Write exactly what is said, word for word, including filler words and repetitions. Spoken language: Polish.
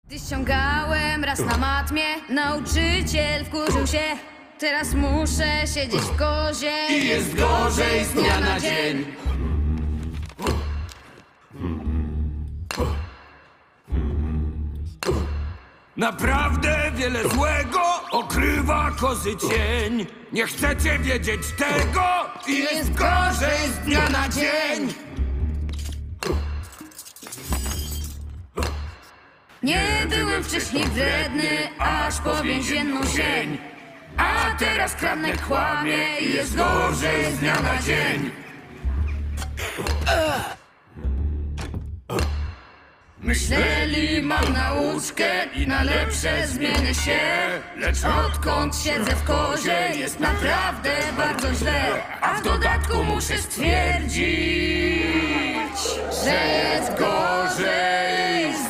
Ściągałem raz na matmie, nauczyciel wkurzył się. Teraz muszę siedzieć w kozie I jest gorzej z dnia na dzień. Naprawdę wiele złego okrywa kozy cień. Nie chcecie wiedzieć tego? I jest gorzej z dnia na dzień. Nie byłem wcześniej wredny, aż po więzienną sień. A teraz kradnę, kłamie i jest gorzej z dnia na dzień. Myśleli, mam nauczkę i na lepsze zmienię się. Lecz Odkąd siedzę w kozie, jest naprawdę bardzo źle. A w dodatku muszę stwierdzić, że jest gorzej z